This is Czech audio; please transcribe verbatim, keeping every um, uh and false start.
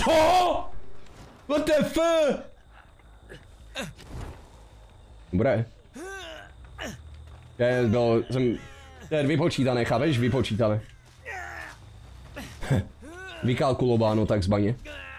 Co? What the fuck? Dobré. Já byl, jsem, to je vypočítané, chápeš? Vypočítané. Vykalkulováno takzvaně.